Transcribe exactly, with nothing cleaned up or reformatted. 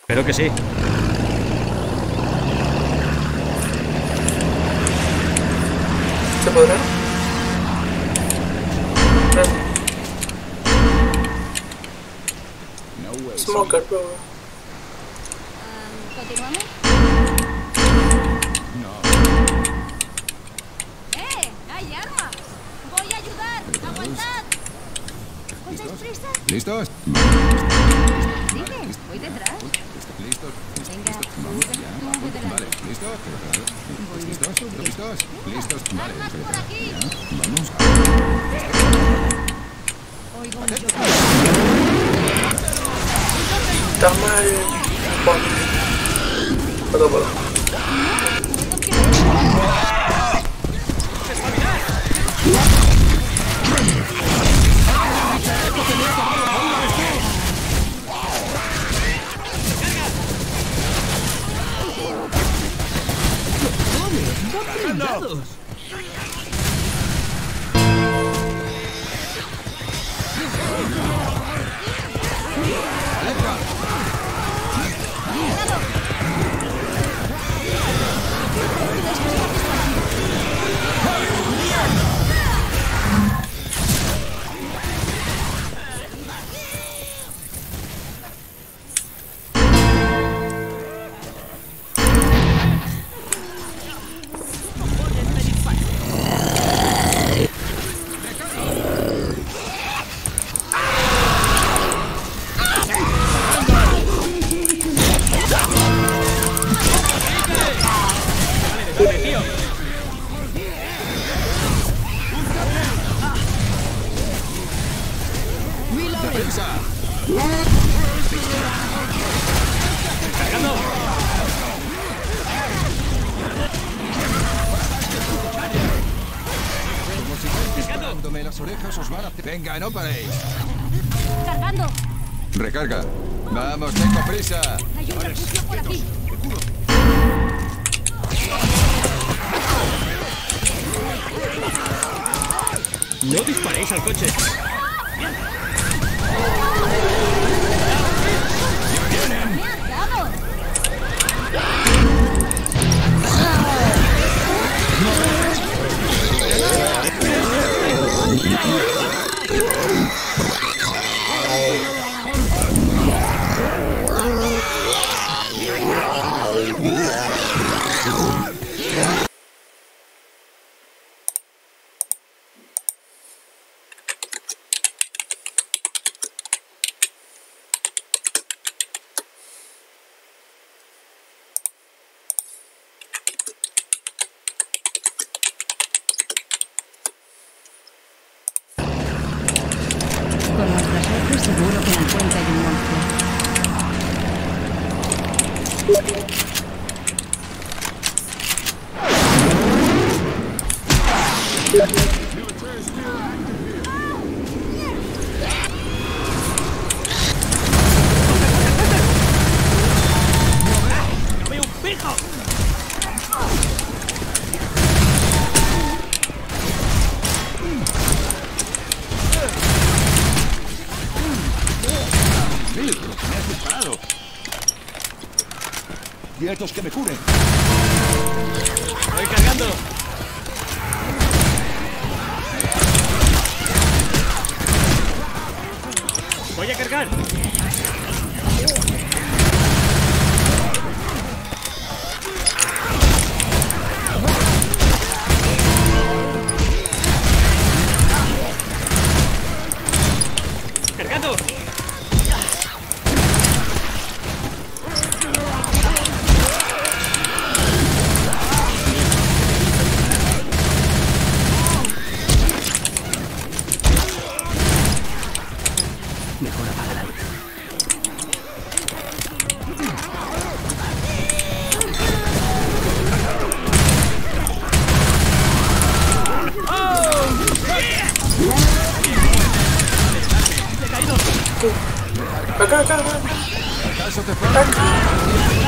Espero que sí. ¿Se podrá? No. Smoker, bro. ¿Continuamos? No. ¡Eh! ¡Hay arma! ¡Voy a ayudar! ¡Aguantad! ¿Coges prisa? ¿Listos? Dime, voy detrás. ¿Listos? Venga, Vamos, sube, ya. sube delante. Vale, ¿listos? Voy ¿Listos? despacio. ¿Listos? ¿Listos? Vale. ¡Armas por aquí! Ya, vamos. Oigo un yo. Está mal. Bueno. Perdón, perdón. ¡Cargados! Dándome las orejas os van a... Venga, no paréis. ¡Cargando! Recarga. Vamos, tengo prisa. Hay un refugio por aquí. ¡No disparéis al coche! ¡Me han dado! Con nuestra suerte seguro que en el puente hay un monstruo. ¡No veo un pijo! ¡Me has disparado! ¡Quietos que me curen! ¡Voy cargando! ¡Voy a cargar! ¡Cargando! Mejor apaga la luz. Acá, acá, acá. ¿Acaso te falta?